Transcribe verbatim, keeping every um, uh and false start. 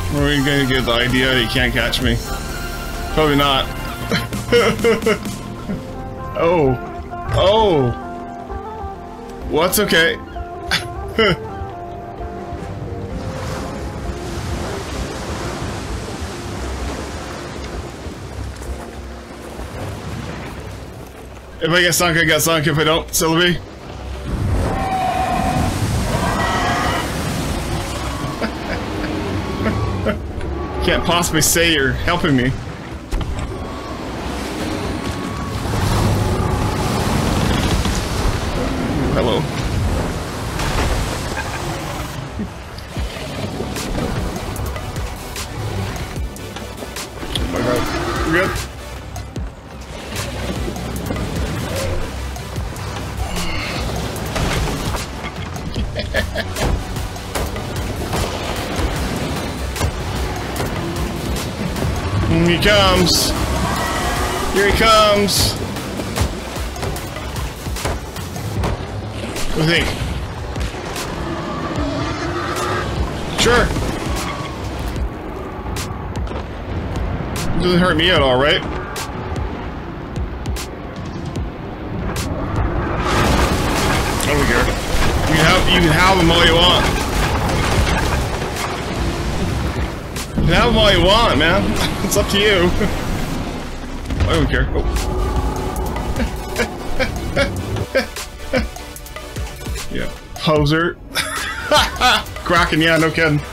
Are we gonna get the idea that you can't catch me? Probably not. Oh. Oh. What's okay? If I get sunk, I get sunk. If I don't, Sylvie. Can't possibly say you're helping me. Hello. Oh my god. We're good? Here he comes. Here he comes. What do you think? Sure. It doesn't hurt me at all, right? I don't care. You can have you can have them all you want. You can have them all you want, man. It's up to you. I don't care. Oh. Yeah. Poser. Kraken, yeah, no kidding.